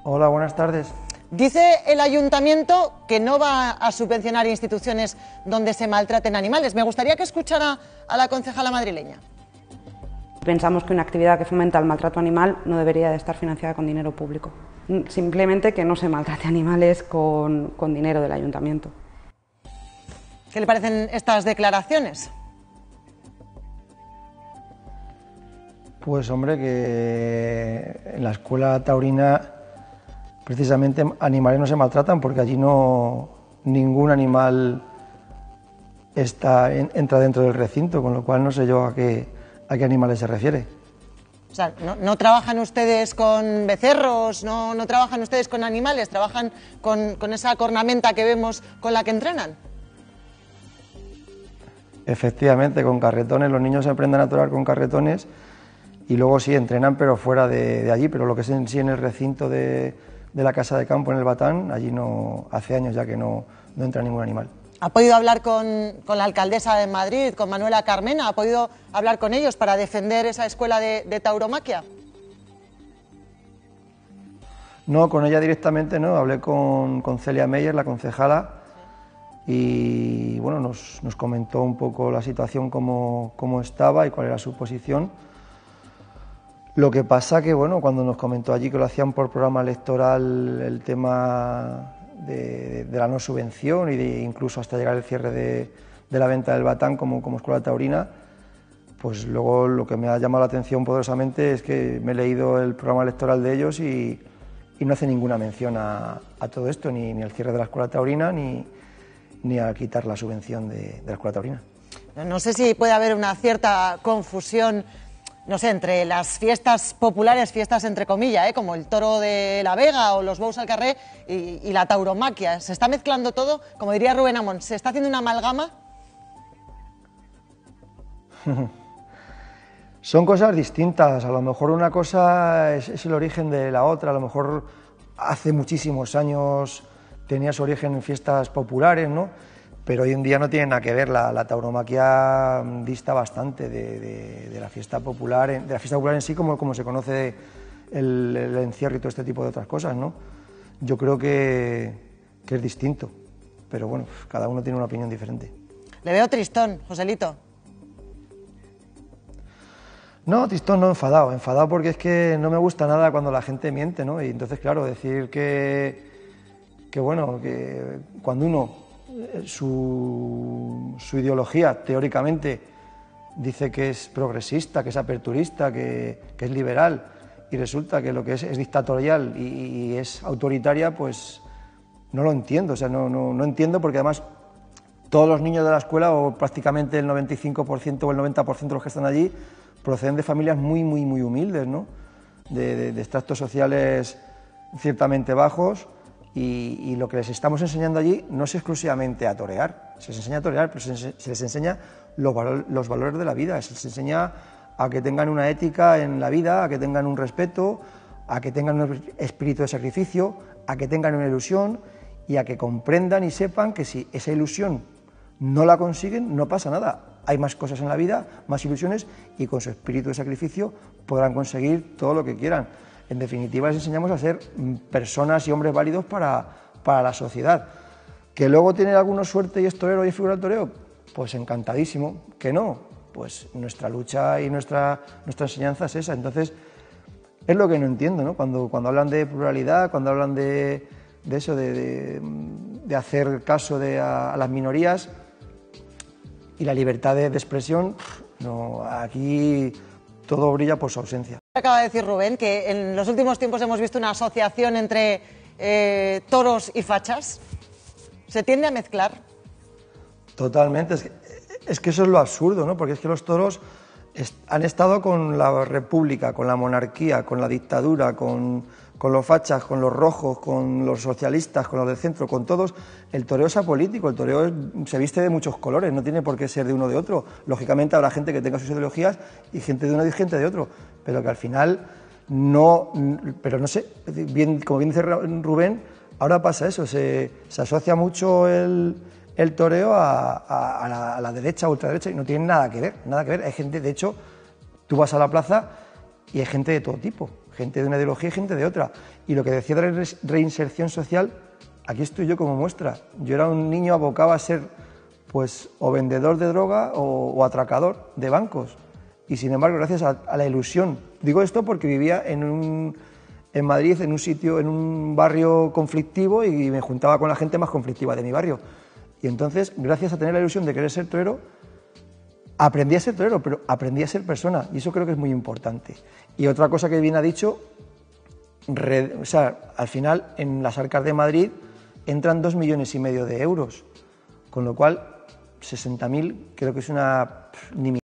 Hola, buenas tardes. Dice el ayuntamiento que no va a subvencionar instituciones donde se maltraten animales. Me gustaría que escuchara a la concejala madrileña. Pensamos que una actividad que fomenta el maltrato animal no debería de estar financiada con dinero público. Simplemente que no se maltrate animales con dinero del ayuntamiento. ¿Qué le parecen estas declaraciones? Pues hombre, que en la escuela taurina precisamente animales no se maltratan porque allí no ningún animal entra dentro del recinto, con lo cual no sé yo a qué animales se refiere. O sea, ¿no trabajan ustedes con becerros, no trabajan ustedes con animales, trabajan con esa cornamenta que vemos con la que entrenan? Efectivamente, con carretones, los niños se aprenden a torear con carretones y luego sí entrenan, pero fuera de allí, pero lo que es en sí en el recinto de la casa de campo en el Batán, allí no, hace años ya que no entra ningún animal. ¿Ha podido hablar con la alcaldesa de Madrid, con Manuela Carmena? ¿Ha podido hablar con ellos para defender esa escuela de tauromaquia? No, con ella directamente no, hablé con Celia Meyer, la concejala, y bueno, nos comentó un poco la situación, cómo estaba y cuál era su posición. Lo que pasa que, bueno, cuando nos comentó allí que lo hacían por programa electoral, el tema de la no subvención y de incluso hasta llegar el cierre de la venta del Batán como escuela taurina, pues luego lo que me ha llamado la atención poderosamente es que me he leído el programa electoral de ellos y no hace ninguna mención a todo esto, ni al cierre de la escuela taurina, ni a quitar la subvención de la escuela taurina. No sé si puede haber una cierta confusión, no sé, entre las fiestas populares, fiestas entre comillas, como el toro de la Vega o los bous al carré y la tauromaquia. ¿Se está mezclando todo? Como diría Rubén Amón, ¿se está haciendo una amalgama? Son cosas distintas, a lo mejor una cosa es el origen de la otra, a lo mejor hace muchísimos años tenía su origen en fiestas populares, ¿no? Pero hoy en día no tiene nada que ver, la tauromaquia dista bastante de la fiesta popular, en sí como se conoce el encierro y todo este tipo de otras cosas, ¿no? Yo creo que es distinto, pero bueno, cada uno tiene una opinión diferente. Le veo tristón, Joselito. No, tristón no, enfadado porque es que no me gusta nada cuando la gente miente, ¿no? Y entonces, claro, decir que bueno, que cuando uno, su ideología teóricamente dice que es progresista, que es aperturista, que es liberal, y resulta que lo que es dictatorial y es autoritaria, pues no lo entiendo, o sea, no entiendo, porque además todos los niños de la escuela, o prácticamente el 95% o el 90% de los que están allí, proceden de familias muy humildes, ¿no? De extractos sociales ciertamente bajos, y lo que les estamos enseñando allí no es exclusivamente a torear, se les enseña a torear, pero se les enseña los valores de la vida, se les enseña a que tengan una ética en la vida, a que tengan un respeto, a que tengan un espíritu de sacrificio, a que tengan una ilusión y a que comprendan y sepan que si esa ilusión no la consiguen, no pasa nada. Hay más cosas en la vida, más ilusiones, y con su espíritu de sacrificio podrán conseguir todo lo que quieran. En definitiva, les enseñamos a ser personas y hombres válidos para la sociedad. ¿Que luego tiene alguno suerte y es torero y es figura del toreo? Pues encantadísimo. ¿Que no? Pues nuestra lucha y nuestra enseñanza es esa. Entonces, es lo que no entiendo, ¿no? Cuando hablan de pluralidad, cuando hablan de eso, de hacer caso a las minorías y la libertad de expresión, no, aquí todo brilla por su ausencia. Acaba de decir Rubén que en los últimos tiempos hemos visto una asociación entre toros y fachas. ¿Se tiende a mezclar? Totalmente, es que eso es lo absurdo, ¿no? Porque es que los toros han estado con la república, con la monarquía, con la dictadura, con los fachas, con los rojos, con los socialistas, con los del centro, con todos. El toreo es apolítico, el toreo se viste de muchos colores, no tiene por qué ser de uno o de otro. Lógicamente habrá gente que tenga sus ideologías y gente de uno y gente de otro, pero que al final no sé, como bien dice Rubén, ahora pasa eso, se asocia mucho el toreo a la derecha, ultraderecha, y no tiene nada que ver. Hay gente, de hecho, tú vas a la plaza y hay gente de todo tipo, gente de una ideología y gente de otra. Y lo que decía de la reinserción social, aquí estoy yo como muestra. Yo era un niño abocado a ser pues o vendedor de droga o atracador de bancos. Y sin embargo, gracias a la ilusión, digo esto porque vivía en Madrid, en un sitio, en un barrio conflictivo, y me juntaba con la gente más conflictiva de mi barrio. Y entonces, gracias a tener la ilusión de querer ser torero, aprendí a ser torero, pero aprendí a ser persona, y eso creo que es muy importante. Y otra cosa que bien ha dicho, o sea, al final en las arcas de Madrid entran 2,5 millones de euros, con lo cual 60.000 creo que es una